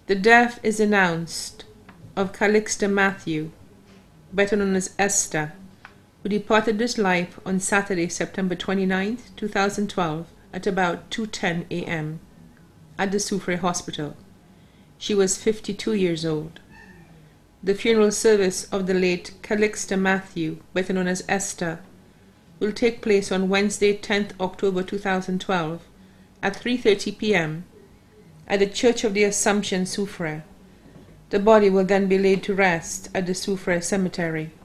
The death is announced of Calixta Matthew, better known as Esther, who departed this life on Saturday, September 29, 2012, at about 2:10 a.m. at the Soufriere Hospital. She was 52 years old. The funeral service of the late Calixta Matthew, better known as Esther, will take place on Wednesday, 10th October 2012, at 3:30 p.m. at the Church of the Assumption, Soufriere. The body will then be laid to rest at the Soufriere Cemetery.